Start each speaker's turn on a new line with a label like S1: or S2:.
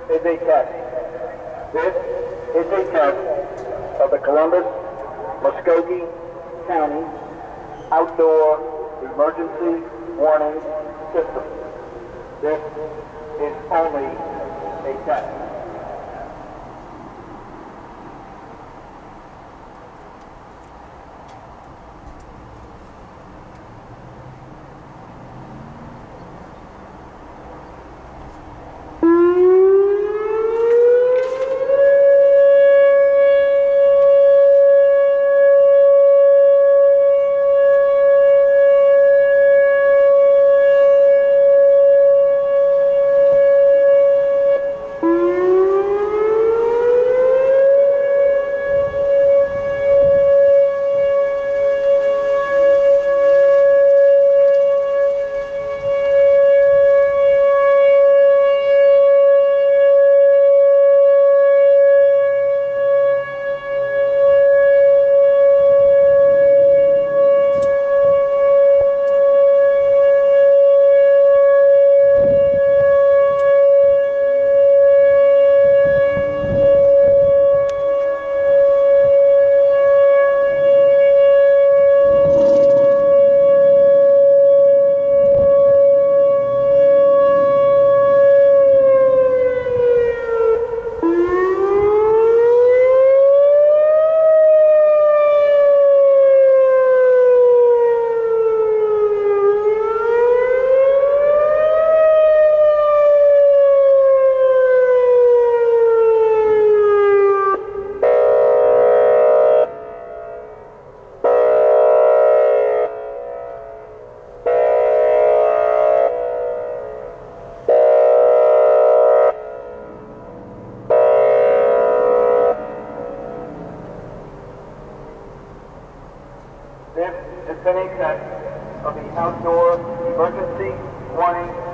S1: is a test. This is a test of the Columbus, Muskogee County Outdoor Emergency Warning System. This is only a test. This has been a test of the Outdoor Emergency Warning